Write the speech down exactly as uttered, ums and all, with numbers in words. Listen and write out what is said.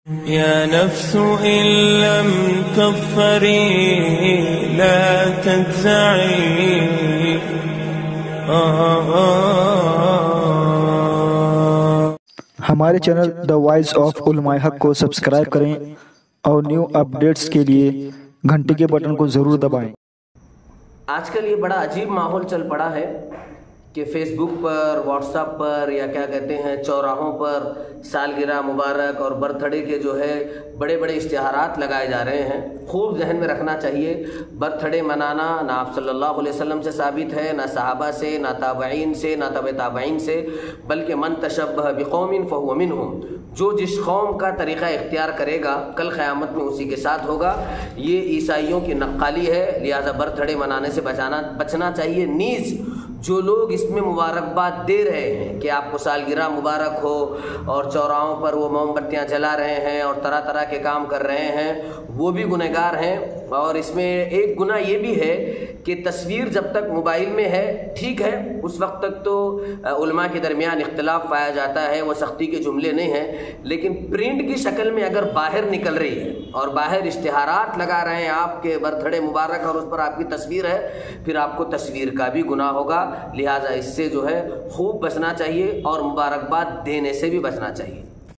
يا نفس إن لم تظفري لا تجزعي ہمارے چینل دا وائس آف علماء حق کو سبسکرائب کریں اور نیو اپڈیٹس کے لیے گھنٹی کے بٹن کو ضرور دبائیں۔ آج کل یہ بڑا عجیب ماحول چل پڑا ہے کہ فیس بک پر، واٹس ایپ پر یا کیا کہتے ہیں چوراہوں پر سالگرہ مبارک اور برتھ ڈے کے جو ہے بڑے بڑے اشتہارات لگائے جا رہے ہیں۔ خوب ذہن میں رکھنا چاہیے، برتھ ڈے منانا نہ آپ صلی اللہ علیہ وسلم سے ثابت ہے، نہ صحابہ سے، نہ تابعین سے، نہ تبع تابعین سے، بلکہ من تشبہ بقوم فہو منہم، جو جس قوم کا طریقہ اختیار کرے گا کل قیامت میں اسی کے ساتھ ہوگا۔ یہ عیسائیوں کی نقالی ہے، لہذا برتھ ڈے منانے سے بچانا بچنا چاہیے۔ نیز جو لوگ اس میں مبارکباد دے رہے ہیں کہ آپ کو سالگرہ مبارک ہو اور چوراہوں پر وہ موم بتیاں جلا رہے ہیں اور طرح طرح کے کام کر رہے ہیں، وہ بھی گنہگار ہیں۔ اور اس میں ایک گناہ یہ بھی ہے کہ تصویر جب تک موبائل میں ہے ٹھیک ہے، اس وقت تک تو علماء کے درمیان اختلاف پایا جاتا ہے، وہ سختی کے جملے نہیں ہیں، لیکن پرنٹ کی شکل میں اگر باہر نکل رہی ہے اور باہر اشتہارات لگا رہے ہیں آپ کے برتھ ڈے مبارک اور اس پر آپ کی تصویر ہے، پھر آپ کو تصویر کا بھی گناہ ہوگا۔ لہٰذا اس سے جو ہے خوب بچنا چاہیے اور مبارکباد دینے سے بھی بچنا چاہیے۔